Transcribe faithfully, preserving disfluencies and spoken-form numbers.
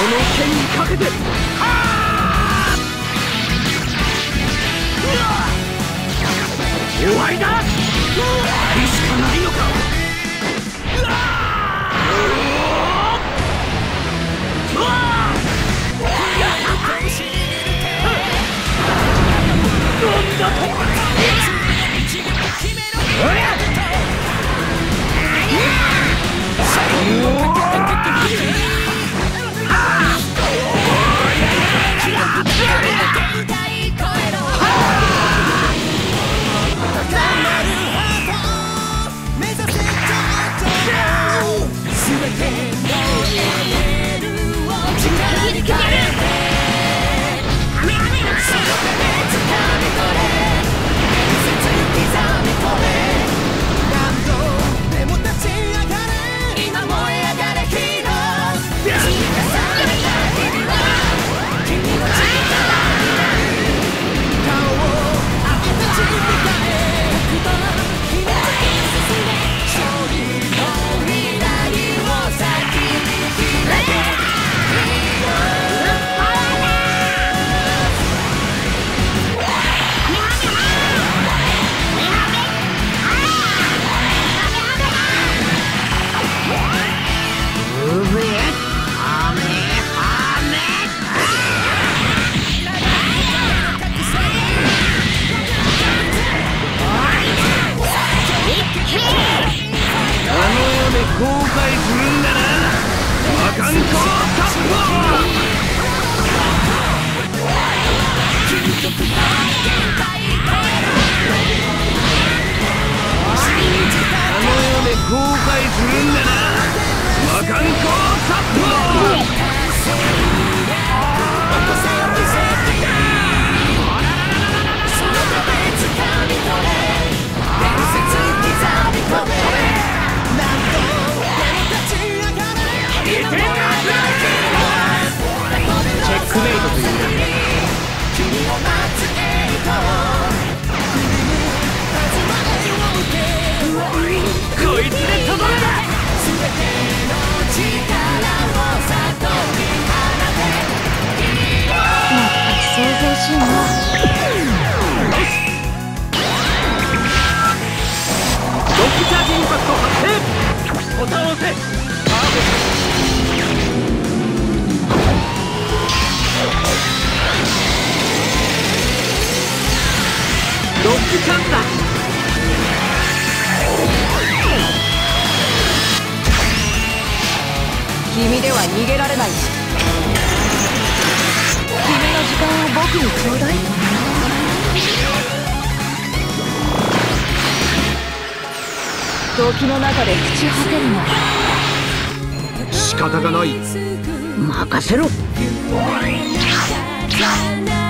剣にかけて。終わりだ。終わりしかないのか。なんだと。後悔するんだな、魔漢光殺法。あの世で後悔するんだな、魔漢光殺法。チェックメイトというな。こいつでとどめだ。 想像しいな。 ロックチャージインパクト発生。ボタンを押せ。パーフェクト。ロックチャンスだ。 君では逃げられない。君の時間を僕にちょうだい。時の中で朽ち果てるな。 仕方がない。任せろ。